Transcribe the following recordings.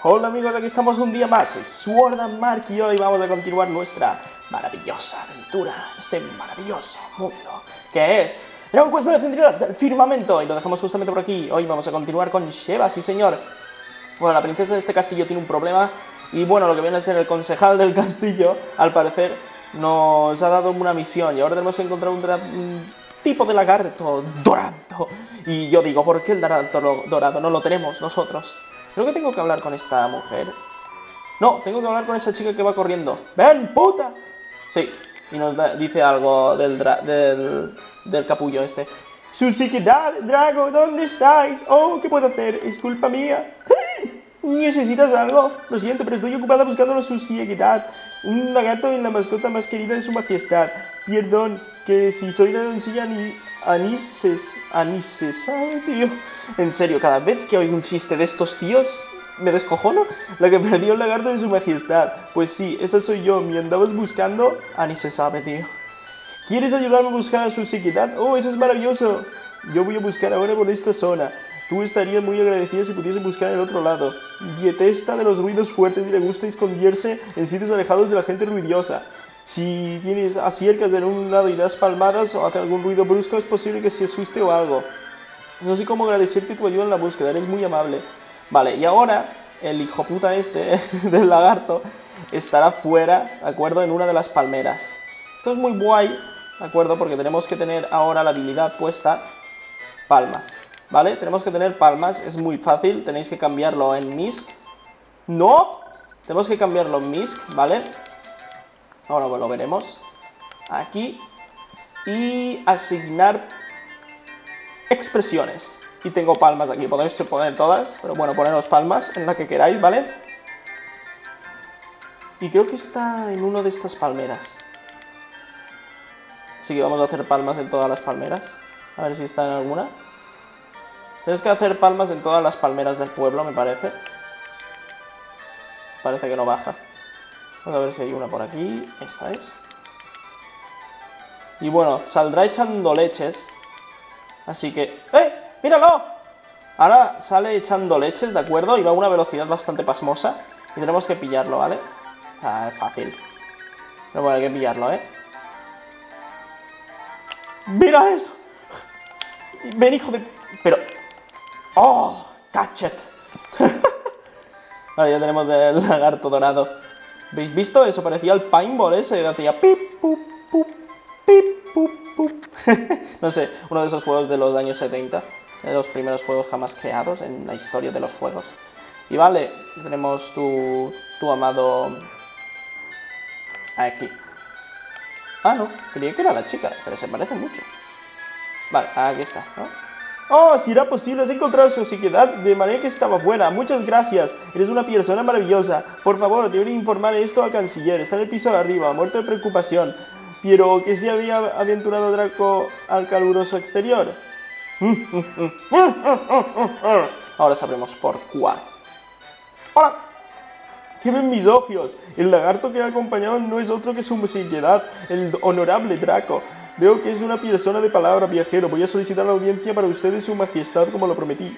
Hola amigos, aquí estamos un día más, soy Sword and Mark y hoy vamos a continuar nuestra maravillosa aventura, este maravilloso mundo, que es Dragon Quest 9 Centinelas del Firmamento, y lo dejamos justamente por aquí. Hoy vamos a continuar con Sheva, sí señor. Bueno, la princesa de este castillo tiene un problema, y bueno, lo que viene a ser el concejal del castillo, al parecer, nos ha dado una misión, y ahora tenemos que encontrar un tipo de lagarto dorado. Y yo digo, ¿por qué el lagarto dorado no lo tenemos nosotros? Creo que tengo que hablar con esta mujer. No, tengo que hablar con esa chica que va corriendo. ¡Ven, puta! Sí, y nos dice algo del capullo este. ¡Su psiquedad, Drago! ¿Dónde estáis? Oh, ¿qué puedo hacer? Es culpa mía. ¿Necesitas algo? Lo siento, pero estoy ocupada buscando su psiquedad. Un lagarto en la mascota más querida de su majestad. Perdón, que si soy la doncella Anises, ¿sabe, tío? En serio, cada vez que oigo un chiste de estos tíos, me descojono. La que perdió el lagarto de su majestad. Pues sí, esa soy yo. Me andabas buscando. Ani se sabe, tío. ¿Quieres ayudarme a buscar a su psiquedad? Oh, eso es maravilloso. Yo voy a buscar ahora por esta zona. Tú estarías muy agradecido si pudiese buscar en el otro lado. Detesta de los ruidos fuertes y le gusta esconderse en sitios alejados de la gente ruidosa. Si tienes acercas en un lado y das palmadas o hace algún ruido brusco, es posible que se asuste o algo. No sé cómo agradecerte tu ayuda en la búsqueda, eres muy amable. Vale, y ahora el hijo puta este del lagarto estará fuera, ¿de acuerdo? En una de las palmeras. Esto es muy guay, ¿de acuerdo? Porque tenemos que tener ahora la habilidad puesta palmas, ¿vale? Tenemos que tener palmas, es muy fácil, tenéis que cambiarlo en Misk. ¡No! Tenemos que cambiarlo en Misk, ¿vale? Ahora lo veremos. Aquí. Y asignar expresiones. Y tengo palmas aquí, podéis poner todas, pero bueno, poneros palmas en la que queráis, ¿vale? Y creo que está en una de estas palmeras. Así que vamos a hacer palmas en todas las palmeras. A ver si está en alguna. Tienes que hacer palmas en todas las palmeras del pueblo, me parece. Parece que no baja. Vamos a ver si hay una por aquí. Esta es. Y bueno, saldrá echando leches. Así que... ¡Eh! ¡Míralo! Ahora sale echando leches, ¿de acuerdo? Y va a una velocidad bastante pasmosa. Y tenemos que pillarlo, ¿vale? Ah, es fácil. Pero bueno, hay que pillarlo, ¿eh? ¡Mira eso! Ven, hijo de... Pero... ¡Oh! ¡Catch it! Vale, ya tenemos el lagarto dorado. ¿Habéis visto? Eso parecía el paintball ese, que hacía pip, pup, pup, pip, pup, pup. No sé, uno de esos juegos de los años 70. De los primeros juegos jamás creados en la historia de los juegos. Y vale, tenemos tu amado... Aquí. Ah, no, creía que era la chica, pero se parece mucho. Vale, aquí está, ¿no? Oh, si era posible, has encontrado su psiquedad de manera que estaba fuera. Muchas gracias, eres una persona maravillosa. Por favor, debería informar esto al canciller. Está en el piso de arriba, muerto de preocupación. Pero que se había aventurado Draco al caluroso exterior. Ahora sabremos por cuál. ¡Hola! ¿Qué ven mis ojos? El lagarto que ha acompañado no es otro que su psiquedad, el honorable Draco. Veo que es una persona de palabra, viajero. Voy a solicitar la audiencia para usted y su majestad como lo prometí.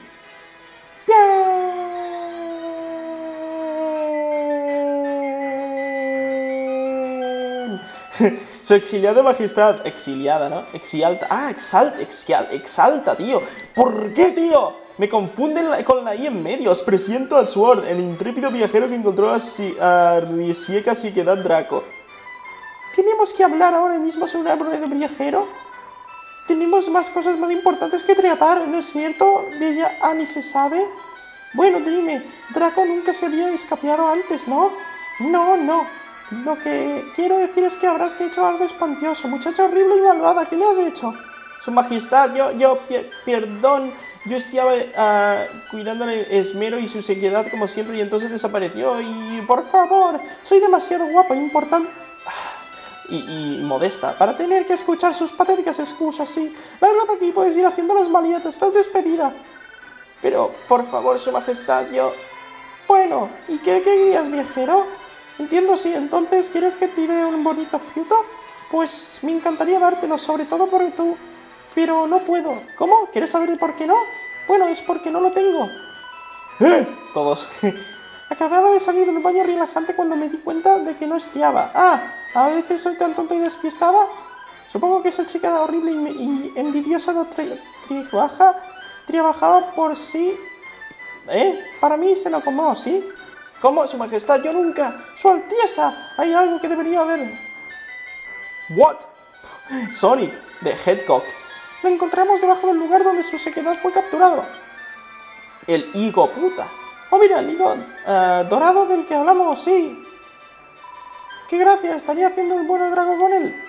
Su exiliada majestad. Exiliada, ¿no? Exalta. Ah, exalta, tío. ¿Por qué, tío? Me confunden con la I en medio. Os presento a Sword, el intrépido viajero que encontró a Risieka Psiquedad Draco. ¿Tenemos que hablar ahora mismo sobre un árbol de viajero? Tenemos más cosas más importantes que tratar, ¿no es cierto, bella Ani se sabe? Bueno, dime, Draco nunca se había escapado antes, ¿no? No. Lo que quiero decir es que habrás hecho algo espantioso. Muchacha horrible y malvada, ¿qué le has hecho? Su majestad, perdón, yo estaba cuidándole esmero y su sequedad como siempre y entonces desapareció y por favor, soy demasiado guapa e importante... Y modesta, para tener que escuchar sus patéticas excusas, sí. Lárgate aquí, puedes ir haciendo las malietas, estás despedida. Pero, por favor, su majestad, yo... Bueno, ¿y qué querías, viajero? Entiendo, sí, entonces, ¿quieres que te dé un bonito fruto? Pues me encantaría dártelo, sobre todo porque tú... Pero no puedo. ¿Cómo? ¿Quieres saber por qué no? Bueno, es porque no lo tengo. Todos... Acababa de salir del baño relajante cuando me di cuenta de que no estiaba. Ah, a veces soy tan tonta y despistada. Supongo que esa chica horrible y envidiosa no trabajaba por sí. Para mí se lo comió, ¿sí? ¿Cómo? Su majestad, yo nunca. Su alteza. Hay algo que debería haber. What? Sonic, de Hedgehog. Lo encontramos debajo del lugar donde su sequedad fue capturado. El higo puta. Oh, mira, el higo dorado del que hablamos, sí. ¡Qué gracia! ¿Estaría haciendo un buen Draco con él?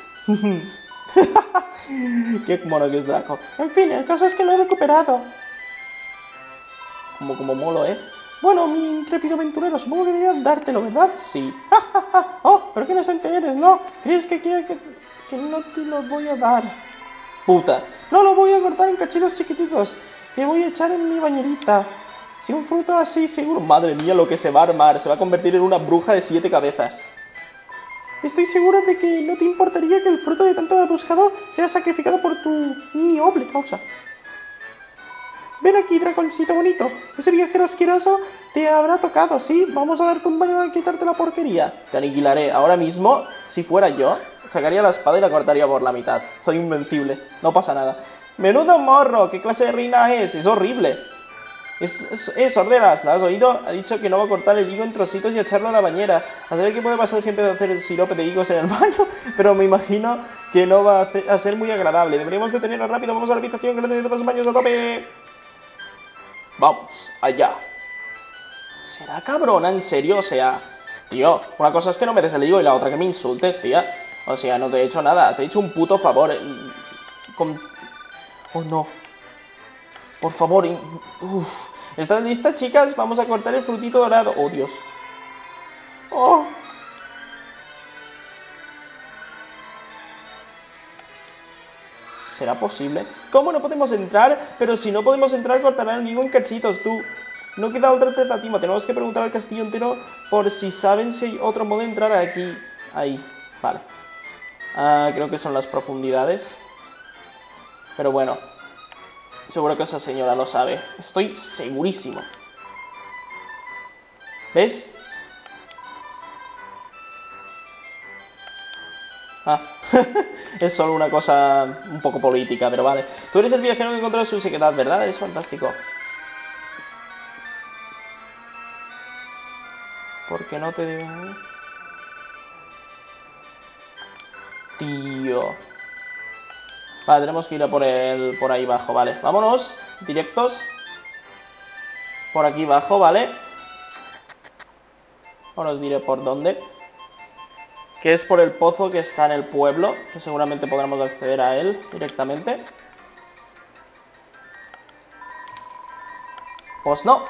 Qué mono que es Draco. En fin, el caso es que lo he recuperado. Como molo, ¿eh? Bueno, mi intrépido aventurero, supongo que debería dártelo, ¿verdad? Sí. Oh, pero que no se enteres, ¿no? ¿Crees que quiere que no te lo voy a dar? Puta. No, lo voy a cortar en cachitos chiquititos que voy a echar en mi bañerita. Si un fruto así, seguro... Madre mía, lo que se va a armar. Se va a convertir en una bruja de 7 cabezas. Estoy segura de que no te importaría que el fruto de tanto buscado sea sacrificado por tu noble causa. Ven aquí, draconcito bonito. Ese viajero asqueroso te habrá tocado, ¿sí? Vamos a darte un baño a quitarte la porquería. Te aniquilaré. Ahora mismo, si fuera yo, sacaría la espada y la cortaría por la mitad. Soy invencible. No pasa nada. ¡Menudo morro! ¿Qué clase de reina es? Es horrible. Sorderas, ¿la has oído? Ha dicho que no va a cortar el higo en trocitos y echarlo a la bañera. A saber qué puede pasar si empieza a hacer el sirope de higos en el baño, pero me imagino que no va a ser muy agradable. Deberíamos detenerlo rápido. Vamos a la habitación que necesitamos baños a tope. Vamos, allá. ¿Será cabrona? ¿En serio? O sea, tío, una cosa es que no me des el higo y la otra que me insultes, tía. O sea, no te he hecho nada. Te he hecho un puto favor. Oh, no. Por favor. ¿Están listas, chicas? Vamos a cortar el frutito dorado. Oh, Dios. Oh. ¿Será posible? ¿Cómo no podemos entrar? Pero si no podemos entrar, cortarán el higo en cachitos, tú. No queda otra alternativa. Tenemos que preguntar al castillo entero por si saben si hay otro modo de entrar aquí. Ahí. Vale. Creo que son las profundidades. Pero bueno. Seguro que esa señora lo sabe. Estoy segurísimo. ¿Ves? Es solo una cosa un poco política, pero vale. Tú eres el viajero que encontró su sequedad, ¿verdad? Eres fantástico. ¿Por qué no te digo? Tío. Vale, tenemos que ir a por ahí abajo, vale. Vámonos, directos. Por aquí abajo, ¿vale? Ahora os diré por dónde. Que es por el pozo que está en el pueblo, que seguramente podremos acceder a él directamente. Pues no.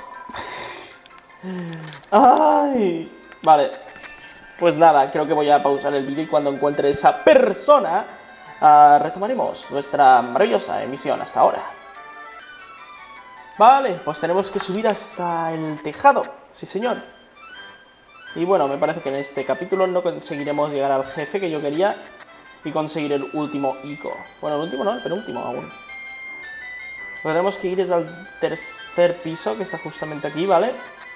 ¡Ay! Vale. Pues nada, creo que voy a pausar el vídeo y cuando encuentre esa persona, retomaremos nuestra maravillosa emisión hasta ahora. Vale, pues tenemos que subir hasta el tejado. Sí, señor. Y bueno, me parece que en este capítulo no conseguiremos llegar al jefe que yo quería y conseguir el último ico. Bueno, el último no, el penúltimo aún. Lo que tenemos que ir es al tercer piso, que está justamente aquí, ¿vale?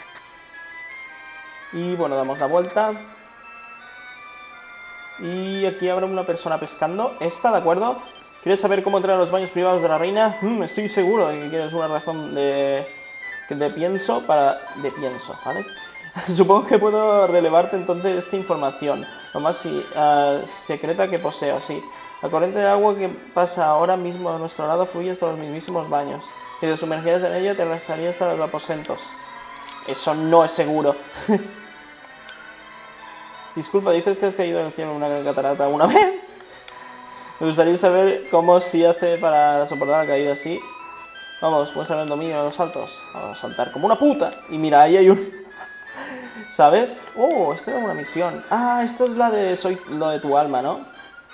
Y bueno, damos la vuelta. Y aquí habrá una persona pescando. Esta, ¿de acuerdo? ¿Quieres saber cómo entrar a los baños privados de la reina? Estoy seguro de que quieres una razón de pienso, ¿vale? Supongo que puedo relevarte entonces esta información. Lo más secreta que poseo, sí. La corriente de agua que pasa ahora mismo a nuestro lado fluye hasta los mismísimos baños. Y de sumergirse en ella te arrastraría hasta los aposentos. Eso no es seguro. Disculpa, ¿dices que has caído del cielo en una gran catarata alguna vez? Me gustaría saber cómo se hace para soportar la caída así. Vamos, muéstrame el dominio de los saltos. Vamos a saltar como una puta. Y mira, ahí hay un... ¿Sabes? Oh, esto era una misión. Ah, esto es lo de tu alma, ¿no?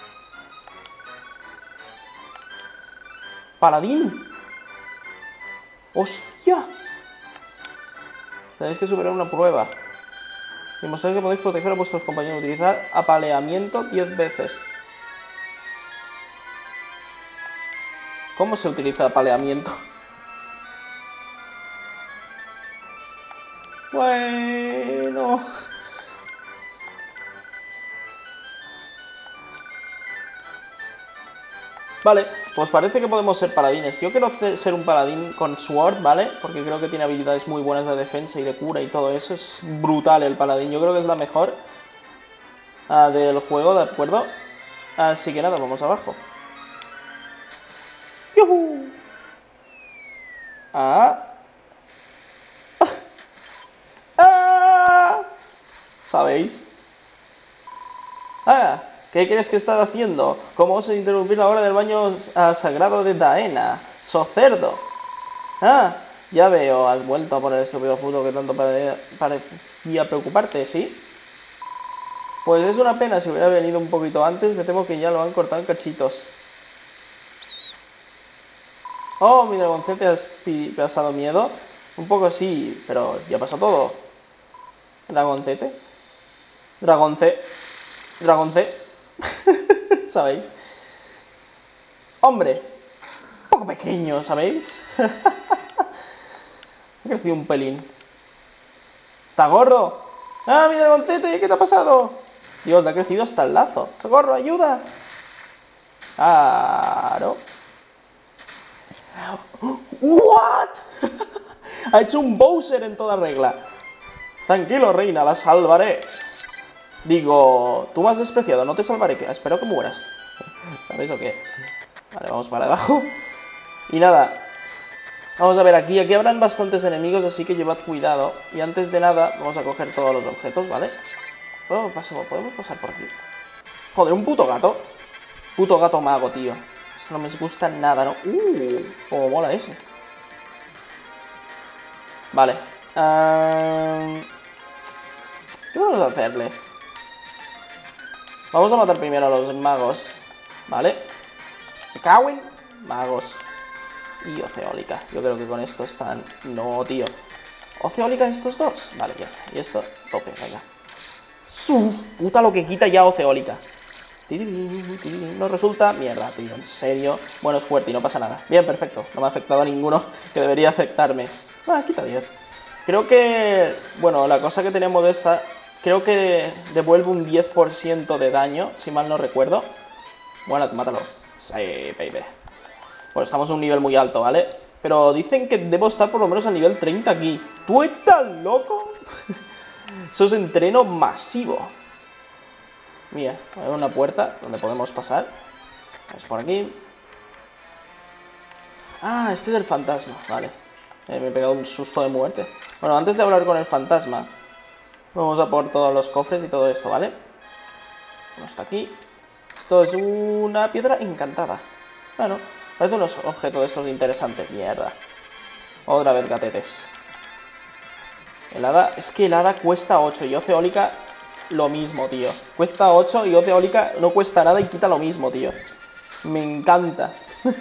¡Paladín! ¡Hostia! Tenéis que superar una prueba. Demostrar que podéis proteger a vuestros compañeros. Utilizar apaleamiento 10 veces. ¿Cómo se utiliza apaleamiento? Bueno. Vale, pues parece que podemos ser paladines. Yo quiero ser un paladín con Sword, ¿vale? Porque creo que tiene habilidades muy buenas de defensa y de cura y todo eso. Es brutal el paladín. Yo creo que es la mejor del juego, ¿de acuerdo? Así que nada, vamos abajo. ¡Yuhu! ¿Sabéis? ¿Qué crees que estás haciendo? ¿Cómo os interrumpir la hora del baño sagrado de Daena? ¡So cerdo! Ya veo, has vuelto a poner el estúpido fruto que tanto parecía preocuparte, ¿sí? Pues es una pena, si hubiera venido un poquito antes, me temo que ya lo han cortado en cachitos. Oh, mi dragoncete, ¿has pasado miedo? Un poco sí, pero ya pasó todo. ¿Dragoncete? Dragonce. ¿Sabéis? Hombre, un poco pequeño, ¿sabéis? Ha crecido un pelín. ¡Está gordo! ¡Ah, mi dragoncete! ¿Qué te ha pasado? Dios, le ha crecido hasta el lazo. ¡Está gordo, ayuda! ¡Claro! ¿What? Ha hecho un Bowser en toda regla. Tranquilo, reina, la salvaré. Digo, tú me has despreciado, no te salvaré, que espero que mueras. ¿Sabes o qué? Vale, vamos para abajo. Y nada, vamos a ver aquí. Aquí habrán bastantes enemigos, así que llevad cuidado. Y antes de nada, vamos a coger todos los objetos, ¿vale? ¿Podemos pasar por aquí? Joder, un puto gato. Puto gato mago, tío. Esto no me gusta nada, ¿no? Como mola ese. Vale. ¿Qué vamos a hacerle? Vamos a matar primero a los magos. ¿Vale? Me cago en magos. Y Oceólica. Yo creo que con esto están... No, tío. ¿Oceólica estos dos? Vale, ya está. Y esto, tope, venga. ¡Suf! Puta lo que quita ya Oceólica. No resulta... Mierda, tío, en serio. Bueno, es fuerte y no pasa nada. Bien, perfecto. No me ha afectado a ninguno que debería afectarme. Quita 10. Creo que... Bueno, la cosa que tenemos de esta... Creo que devuelve un 10% de daño, si mal no recuerdo. Bueno, mátalo. Sí, baby. Bueno, estamos a un nivel muy alto, ¿vale? Pero dicen que debo estar por lo menos al nivel 30 aquí. ¿Tú estás loco? Eso es entreno masivo. Mira, hay una puerta donde podemos pasar. Vamos por aquí. Este es el fantasma, vale. Me he pegado un susto de muerte. Bueno, antes de hablar con el fantasma, vamos a por todos los cofres y todo esto, ¿vale? Vamos hasta aquí. Esto es una piedra encantada. Bueno, parece unos objetos de estos interesantes. Mierda. Otra vez gatetes. El hada... Es que el hada cuesta 8 y Oceólica lo mismo, tío. Cuesta 8 y Oceólica no cuesta nada y quita lo mismo, tío. Me encanta.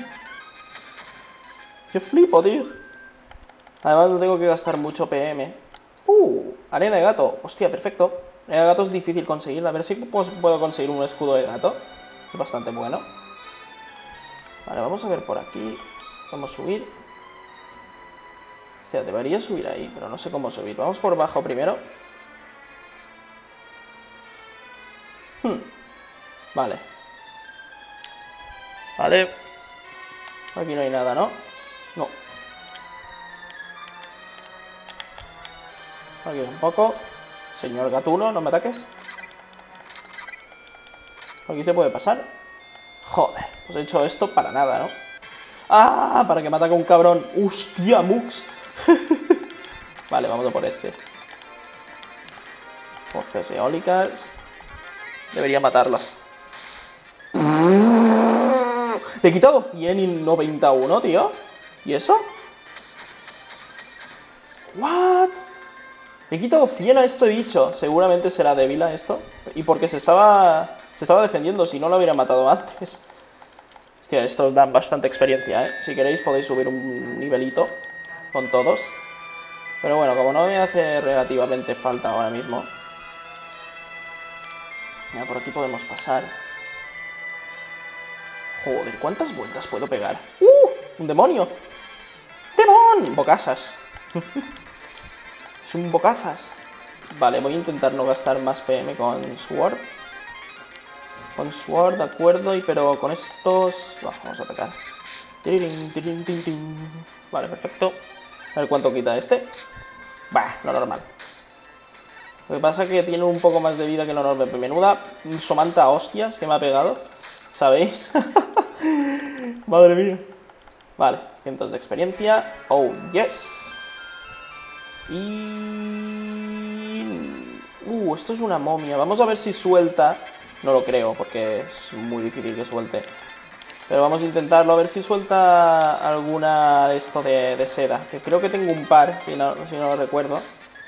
Qué flipo, tío. Además no tengo que gastar mucho PM. Arena de gato. Hostia, perfecto. Arena de gato es difícil conseguirla. A ver si puedo conseguir un escudo de gato. Es bastante bueno. Vale, vamos a ver por aquí. Vamos a subir. Hostia, debería subir ahí, pero no sé cómo subir. Vamos por abajo primero. Vale. Vale. Aquí no hay nada, ¿no? No. Aquí un poco. Señor gatuno, no me ataques. Aquí se puede pasar. Joder, pues he hecho esto para nada, ¿no? Para que me ataque un cabrón. ¡Hostia, Mux! Vale, vamos a por este. Voces eólicas. Debería matarlas. Le he quitado 100 y 91, tío. ¿Y eso? ¿What? Le he quitado 100 a este bicho. Seguramente será débil a esto. Y porque se estaba defendiendo, si no lo hubiera matado antes. Hostia, estos dan bastante experiencia, ¿eh? Si queréis podéis subir un nivelito con todos. Pero bueno, como no me hace relativamente falta ahora mismo. Mira, por aquí podemos pasar. Joder, ¿cuántas vueltas puedo pegar? ¡Un demonio! ¡Demon! Bocasas. Es un bocazas. Vale, voy a intentar no gastar más PM con Sword. Con Sword, de acuerdo, pero con estos... No, vamos a atacar. Vale, perfecto. A ver cuánto quita este. Bah, lo normal. Lo que pasa es que tiene un poco más de vida que lo normal. Menuda somanta hostias que me ha pegado. ¿Sabéis? Madre mía. Vale, cientos de experiencia. Oh, yes. Y... esto es una momia. Vamos a ver si suelta. No lo creo, porque es muy difícil que suelte. Pero vamos a intentarlo, a ver si suelta alguna de esto de seda. Que creo que tengo un par, si no lo recuerdo.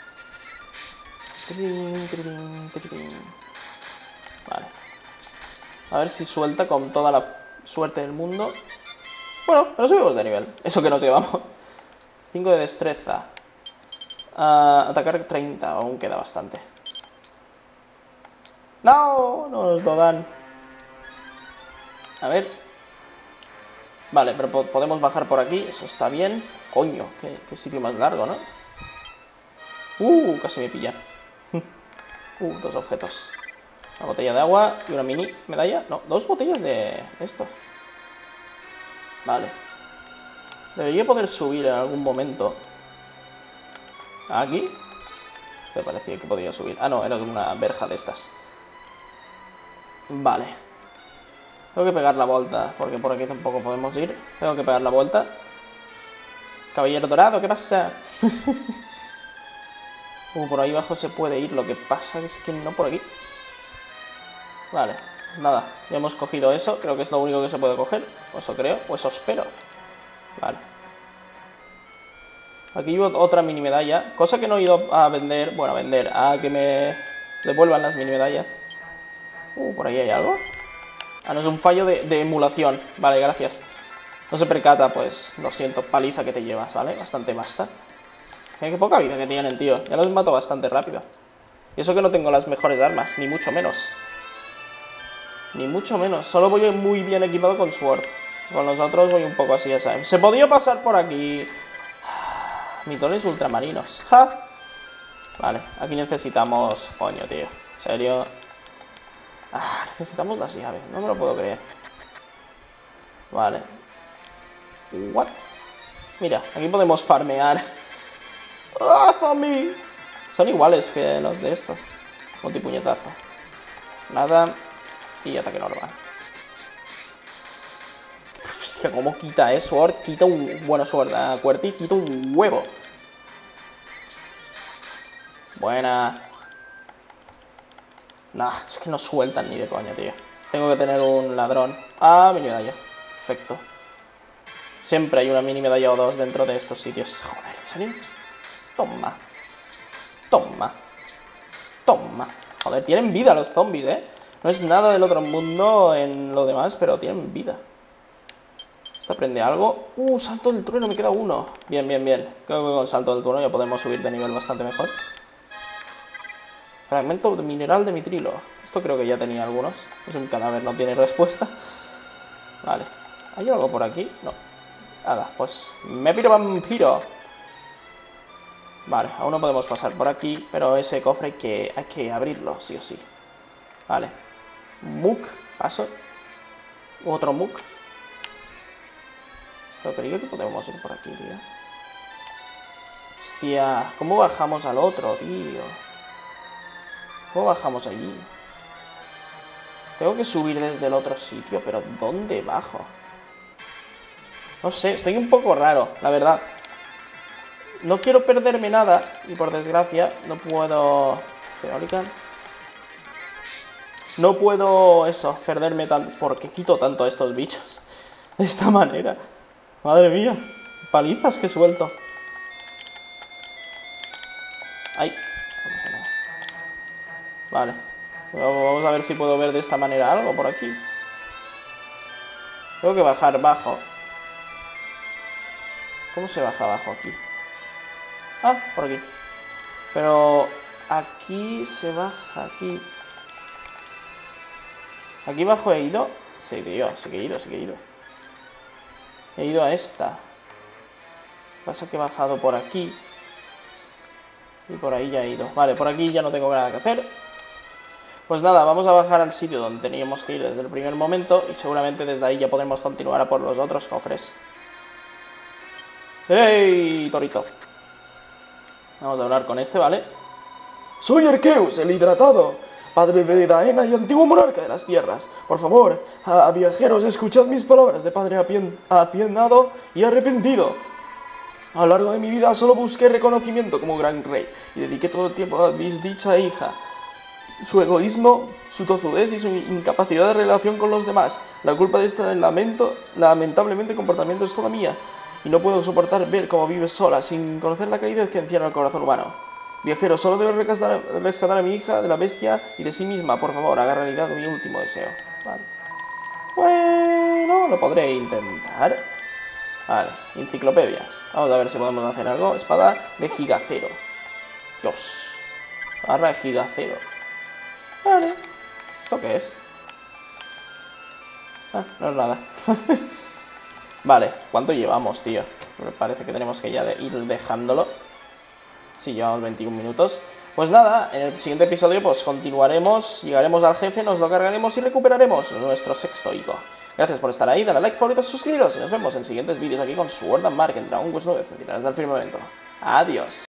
Vale. A ver si suelta con toda la suerte del mundo. Bueno, pero subimos de nivel. Eso que nos llevamos. 5 de destreza. Atacar 30, aún queda bastante. ¡No! No nos lo dan. A ver. Vale, pero podemos bajar por aquí. Eso está bien. Coño, qué sitio más largo, ¿no? Casi me pillan. 2 objetos. Una botella de agua y una mini medalla. No, 2 botellas de esto. Vale. Debería poder subir en algún momento. ¿Aquí? Me parecía que podía subir. Ah, no, era una verja de estas. Vale. Tengo que pegar la vuelta, porque por aquí tampoco podemos ir. Tengo que pegar la vuelta. Caballero dorado, ¿qué pasa? Por ahí abajo se puede ir. Lo que pasa es que no por aquí. Vale, nada. Ya hemos cogido eso. Creo que es lo único que se puede coger. O eso creo, o eso espero. Vale. Aquí llevo otra mini medalla. Cosa que no he ido a vender. Bueno, a vender. A que me devuelvan las mini medallas. Por ahí hay algo. Ah, no, es un fallo de emulación. Vale, gracias. No se percata, pues lo siento, paliza que te llevas, ¿vale? Bastante basta. Qué poca vida que tienen, tío. Ya los mato bastante rápido. Y eso que no tengo las mejores armas, ni mucho menos. Ni mucho menos. Solo voy muy bien equipado con Sword. Con los otros voy un poco así, ya sabes. Se podía pasar por aquí. Mitones ultramarinos. ¡Ja! Vale, aquí necesitamos... Coño, tío. ¿En serio? Necesitamos las llaves. No me lo puedo creer. Vale. ¿What? Mira, aquí podemos farmear. ¡Ah, zombie! Son iguales que los de estos. Multipuñetazo. Nada. Y ataque normal. Hostia, ¿cómo quita, Sword? Quita un... Bueno, Sword, QWERTY quita un huevo. Buena. Nah, es que no sueltan ni de coña, tío. Tengo que tener un ladrón. Mini medalla. Perfecto. Siempre hay una mini medalla o dos dentro de estos sitios. Joder, ¿en serio? Toma. Toma. Toma. Joder, tienen vida los zombies, ¿eh? No es nada del otro mundo en lo demás, pero tienen vida. ¿Esto aprende algo? Salto del trueno, me queda uno. Bien, bien, bien. Creo que con salto del trueno ya podemos subir de nivel bastante mejor. Fragmento de mineral de mitrilo. Esto creo que ya tenía algunos. Es un cadáver, no tiene respuesta. Vale. ¿Hay algo por aquí? No. Nada, pues me piro vampiro. Vale, aún no podemos pasar por aquí, pero ese cofre hay que abrirlo, sí o sí. Vale. Muk, paso. Otro Muk. Pero creo que podemos ir por aquí, tío. Hostia, ¿cómo bajamos al otro, tío? ¿Cómo bajamos allí? Tengo que subir desde el otro sitio, pero ¿dónde bajo? No sé, estoy un poco raro, la verdad. No quiero perderme nada y por desgracia no puedo... Eólica. No puedo, perderme tanto. ¿Por qué quito tanto a estos bichos? De esta manera. Madre mía. Palizas que suelto. Ay. No pasa nada. Vale. Vamos a ver si puedo ver de esta manera algo por aquí. Tengo que bajar bajo. ¿Cómo se baja abajo aquí? Por aquí. Pero aquí se baja, aquí. ¿Aquí abajo he ido? Sí, tío, sí que he ido. He ido a esta. Pasa que he bajado por aquí. Y por ahí ya he ido. Vale, por aquí ya no tengo nada que hacer. Pues nada, vamos a bajar al sitio donde teníamos que ir desde el primer momento. Y seguramente desde ahí ya podremos continuar a por los otros cofres. ¡Hey, Torito! Vamos a hablar con este, ¿vale? Soy Arceus, el hidratado, padre de Daena y antiguo monarca de las tierras. Por favor, a viajeros, escuchad mis palabras de padre apiadado y arrepentido. A lo largo de mi vida solo busqué reconocimiento como gran rey y dediqué todo el tiempo a mi dicha hija. Su egoísmo, su tozudez y su incapacidad de relación con los demás. La culpa de este lamentablemente comportamiento es toda mía. Y no puedo soportar ver cómo vive sola, sin conocer la caridad que encierra el corazón humano. Viajero, solo debes rescatar a mi hija de la bestia y de sí misma. Por favor, haga realidad mi último deseo. Vale. Bueno, lo podré intentar. Vale, enciclopedias. Vamos a ver si podemos hacer algo. Espada de Gigacero. Dios. Barra de Gigacero. Vale. ¿Esto qué es? Ah, no es nada. Vale, ¿cuánto llevamos, tío? Me parece que tenemos que ya ir dejándolo. Sí, llevamos 21 minutos. Pues nada, en el siguiente episodio pues continuaremos, llegaremos al jefe, nos lo cargaremos y recuperaremos nuestro sexto higo. Gracias por estar ahí, dale a like, favoritos, suscribiros y nos vemos en siguientes vídeos aquí con Sword and Mark en Dragon Quest 9 Centinelas del Firmamento. Adiós.